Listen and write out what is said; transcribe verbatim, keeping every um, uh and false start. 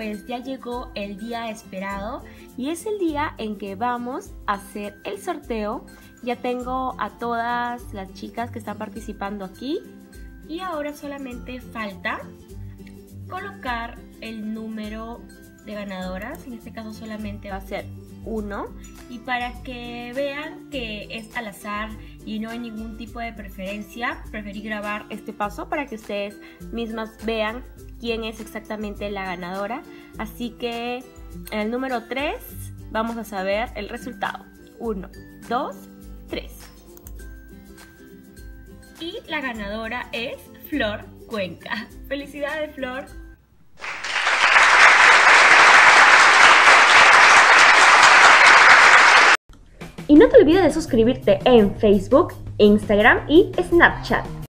pues ya llegó el día esperado y es el día en que vamos a hacer el sorteo. Ya tengo a todas las chicas que están participando aquí y ahora solamente falta colocar el número de ganadoras. En este caso solamente va a ser uno, y para que vean que es al azar y no hay ningún tipo de preferencia, preferí grabar este paso para que ustedes mismas vean quién es exactamente la ganadora. Así que en el número tres vamos a saber el resultado. uno, dos, tres. Y la ganadora es Flor Cuenca. ¡Felicidades, Flor! Y no te olvides de suscribirte en Facebook, Instagram y Snapchat.